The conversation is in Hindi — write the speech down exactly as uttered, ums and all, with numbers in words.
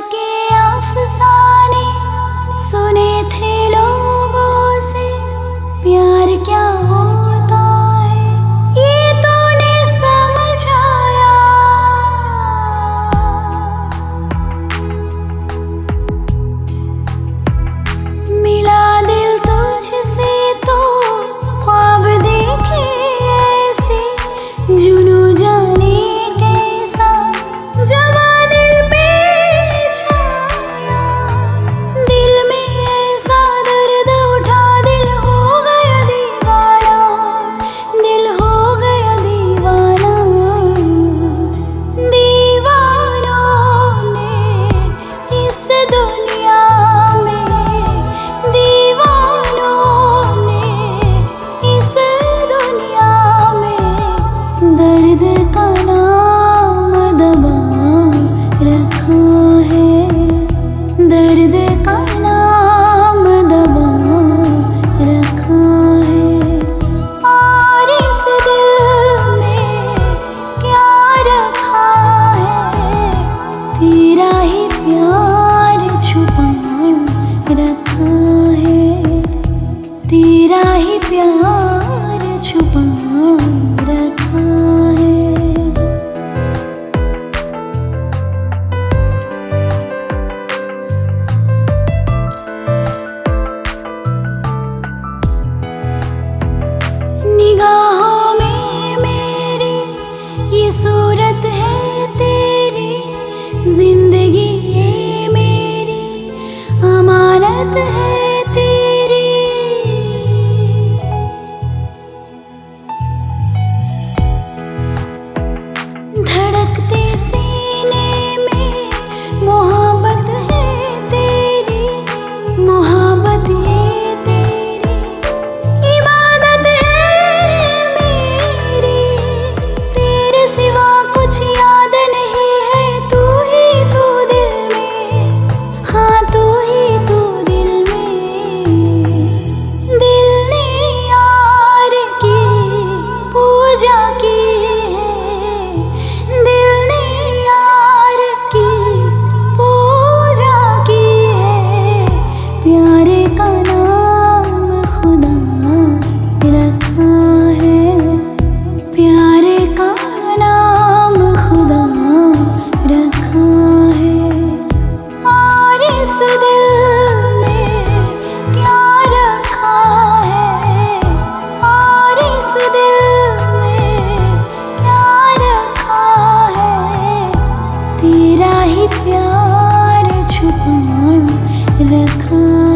के अफसाने सुने थे लोगों से, प्यार क्या होता है ये तूने समझाया। मिला दिल तुझसे तो ख्वाब देखे ऐसे, जुनू जाने कैसा जवा दिल पे छाया। दिल में ऐसा दर्द उठा, दिल हो गया दीवाना, दिल हो गया दीवाना। दीवानों ने इस दुनिया में, दीवानों ने इस दुनिया में दर्द का नाम दबा रखा है, दर्द का नाम दबा रखा है। और इस दिल में क्या रखा है, तेरा ही प्यार छुपा रखा है, तेरा ही प्यार छुपा रखा है। निगाहों में मेरी ये सूरत है तेरी, जिंदगी ये मेरी अमानत है तेरी। धड़कते सीने में मोहब्बत है तेरी, मोहब्बत ये तेरी इबादत है मेरी। तेरे सिवा कुछ याद नहीं है, तू ही तू दिल में, हाँ तू ही तू दिल में। दिल ने यार की पूजा की है, दिल ने यार की पूजा की है। प्यारे का नाम खुदा रखा है, प्यारे का नाम खुदा रखा है। और इस दिल में क्या रखा है, और इस दिल में क्या रखा है, तेरा ही प्यार छुपा रखा